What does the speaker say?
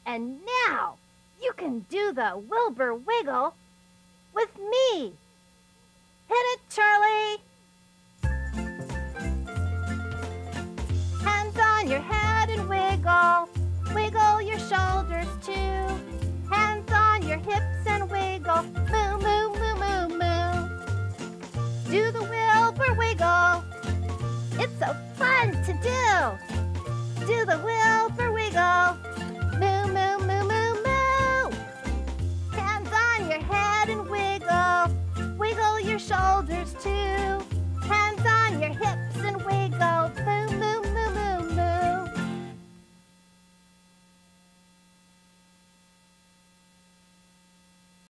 And now you can do the Wilbur Wiggle with me. Hit it, Charlie. Hands on your head and wiggle. Wiggle your shoulders too. Hands on your hips and wiggle. Moo, moo, moo, moo, moo. Do the Wilbur Wiggle. It's so fun to do. Do the Wilbur Wiggle.